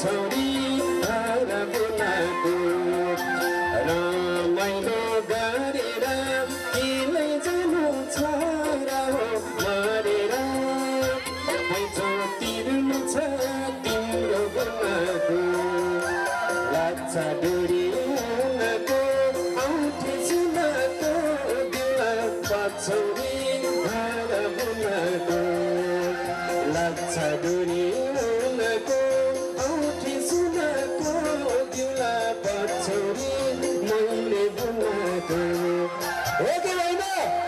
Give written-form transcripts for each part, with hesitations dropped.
पछौडी हरबुनाको रमाइलो गरेर किलै जानु छ र मरेर पैँचो तिर्नु छ तिम्रो गुनाको लाच्छा डोरी उनको औँठी सुनको दिला पछौडी हरबुनाको लाच्छा डोरी उनको औँठी सुनको दिला पछौडी मैले बुनाको हो कि होइन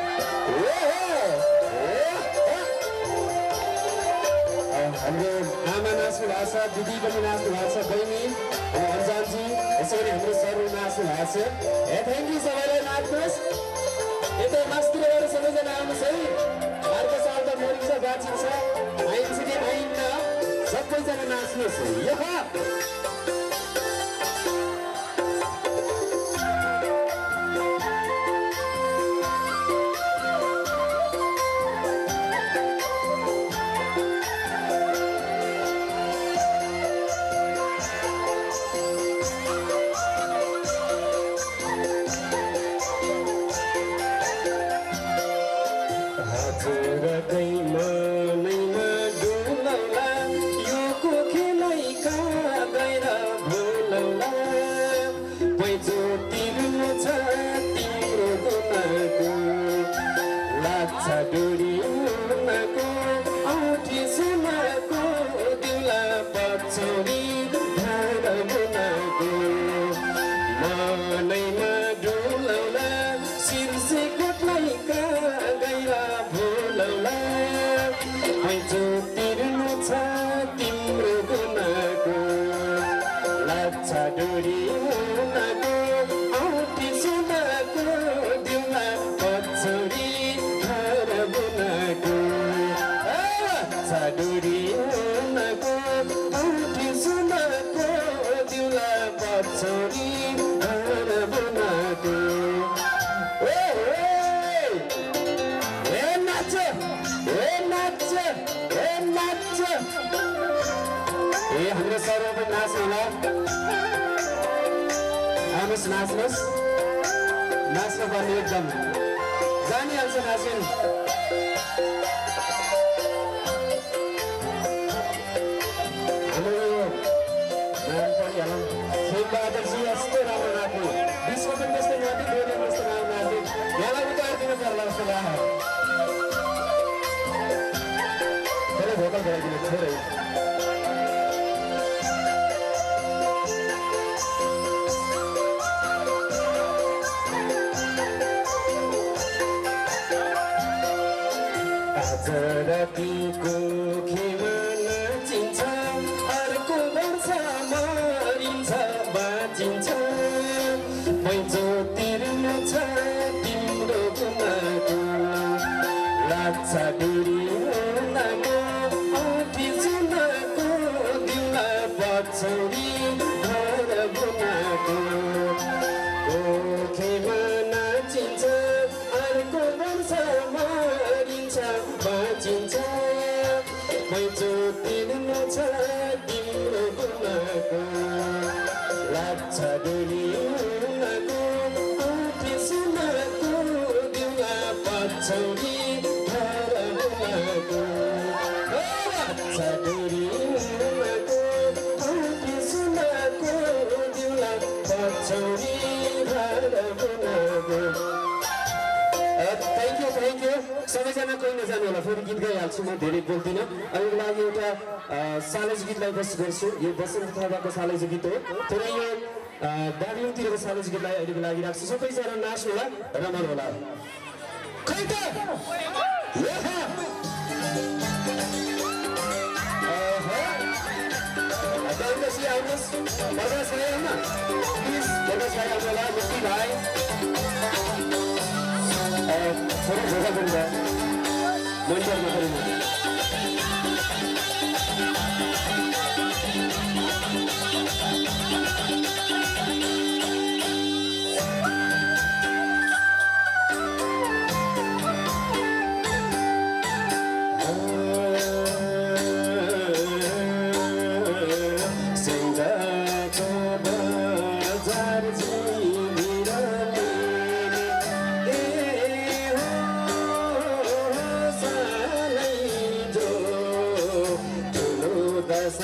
हाम्रो आमा नाच्नु भएको छ दिदी पनि नाच्नु भएको छ बहिनी अनि अन्जानजी यसै गरी हाम्रो सरु नाच्नु भएको छ थ्याङ्क यू सबैलाई नाच्नुहोस् यतै मास्तिरबाट सबैजना आउनुहोस् है अर्को साल त मरिन्छ बाँचिन्छ आइन्छ कि आइन्न सबैजना नाच्नुहोस् यहाँ डोरी उनको औँठी सुनको दिला पछौडी हरबुनाको मनैमा डुलौला शिर्षे कोटलाई गैरा भुलौला पैँचो तिर्नु छ तिम्रो गुनाको लाच्छा डोरी उनको औँठी सुनको दिला पछौडी डोरी उनको औँठी सुनको दिला पछौडी हरबुनाको नाच नाच नाच हाम्रो सरु पनि नाच्नु होला आउनुहोस् नाच्नुहोस् नाच्नु पर्ने एकदम जानिहाल्छ नाच्नु खेलबहादुरजी यस्तो राम्रो नाच्नु विश्व पनि त्यस्तै नाच्ने गोले जस्तो राम्रो नाच्ने यहाँलाई उतारिदिनु पर्ला जस्तो लाग्यो थोरै भोकल गराइदिनु थोरै आज रातिको खेमा नाचिन्छ अर्को वर्ष मरिन्छ बाँचिन्छ पैँचो तिर्नु छ तिम्रो गुनाको लाच्छा डोरी उनको औँठी सुनको दिला पछौडी हरबुनाको कोखेमा नाचिन्छ अर्को वर्ष मरिन्छ बाँचिन्छ पैँचो तिर्नु छ तिम्रो गुनाको लाच्छा डोरी उनको औँठी सुनको दिला पछौडी हरबुनाको लाच्छा डोरी उनको औँठी सुनको दिला पछौडी हरबुनाको थ्याङ्क यू सबैजना कोही नजानु होला फेरि गीत गाइहाल्छु म धेरै बोल्दिनँ अहिलेको लागि एउटा सालेज गीतलाई प्रस्तुत गर्छु यो बसन्त थापाको सालेज गीत हो थोरै यो दार्जिलिङतिरको सालेज गीतलाई अहिलेको लागि राख्छु सबैजना नाच्नु होला रमाउनु होला खै त आउनुहोस् प्रकाश भाइ होइन प्लिज प्रकाश भाइ आउनु होला मुक्ति भाइ थोरै धोका पनि भयो मोनिटरमा पनि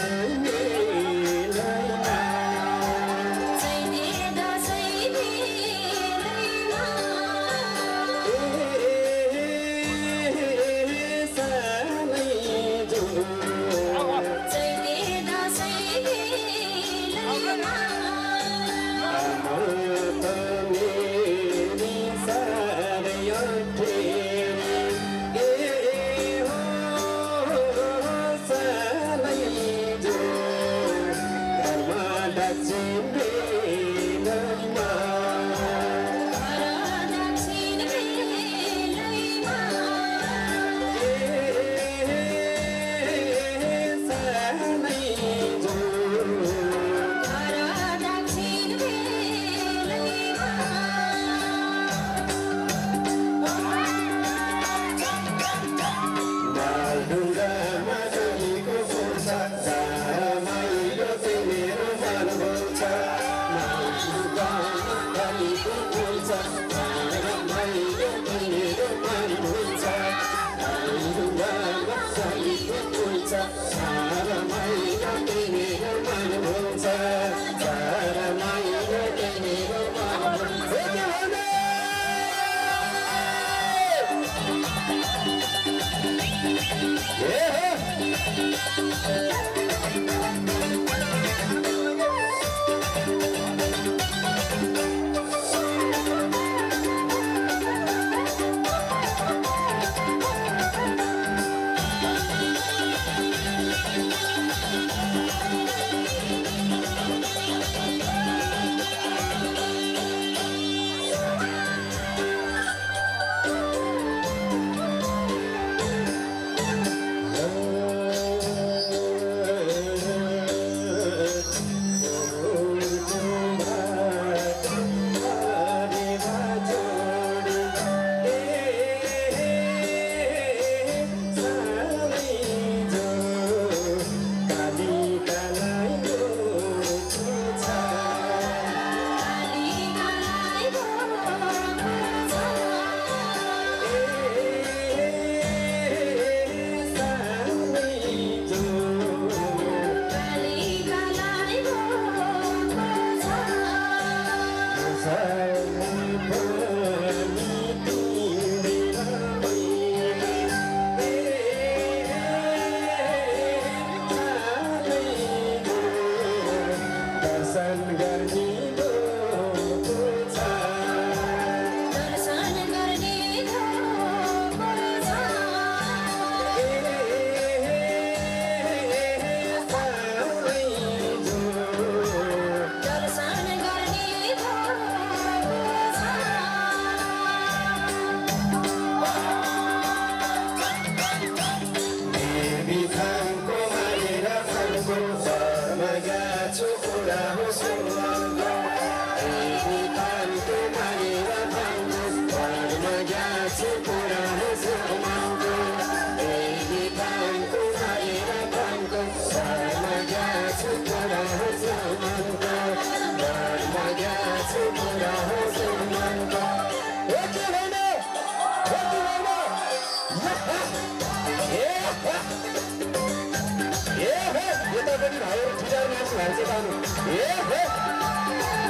Yeah,